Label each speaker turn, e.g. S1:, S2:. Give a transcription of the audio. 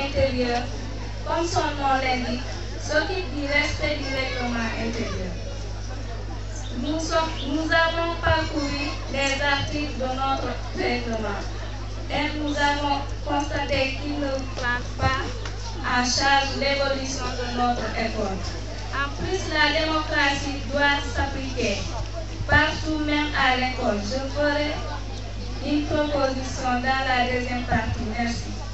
S1: intérieur, comme son nom l'indique, s'occupe du respect du règlement intérieur. Nous avons parcouru les articles de notre règlement et nous avons constaté qu'il ne prend pas en charge l'évolution de notre école. En plus, la démocratie doit s'appliquer partout, même à l'école. Je ferai une proposition dans la deuxième partie. Merci.